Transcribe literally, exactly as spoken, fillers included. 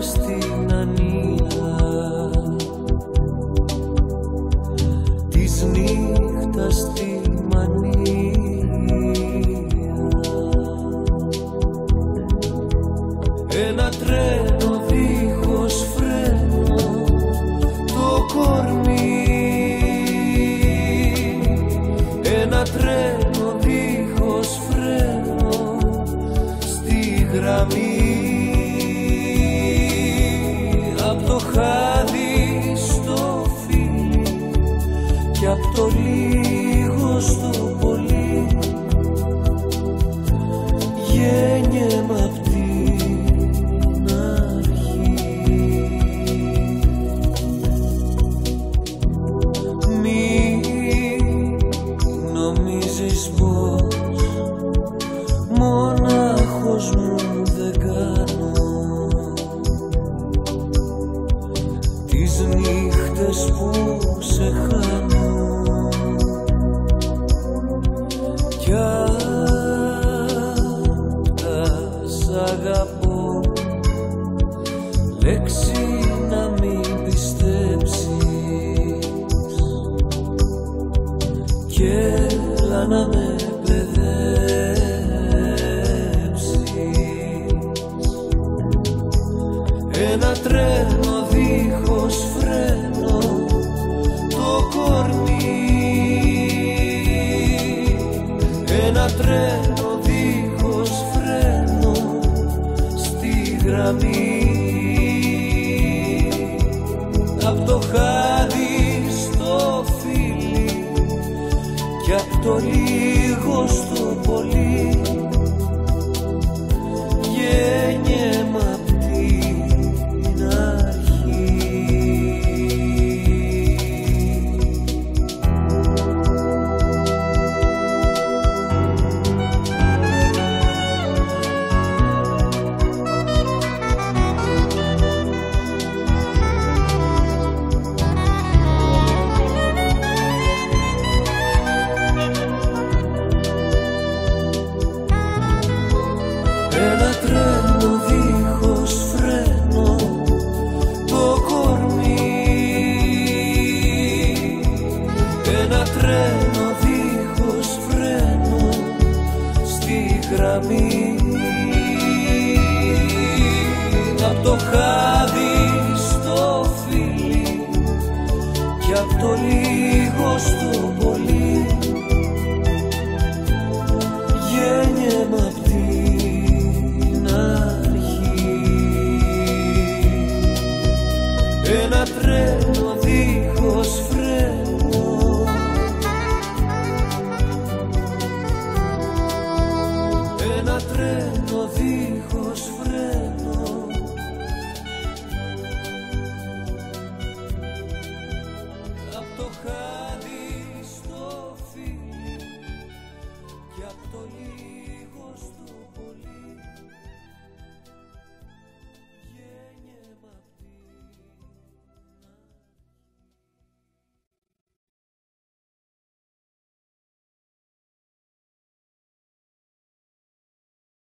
στην ανία της νύχτας τη μανία. Ένα τρένο δίχως φρένο το κορμί, ένα τρένο δίχως φρένο στη γραμμή. Απ'το χάδι στο φιλί και απ'το λίγο στο πολύ γέννημα απ' την αρχή. Μη νομίζεις πως μόναχος μου δεν κάνω τις νύχτες που σε χάνω κι αγαπώ, λέξη να μην πιστέψεις κι έλα να με παιδέψεις. Ένα τρένο δίχως φρένο το κορμί, ένα τρένο δίχως φρένο στη γραμμή.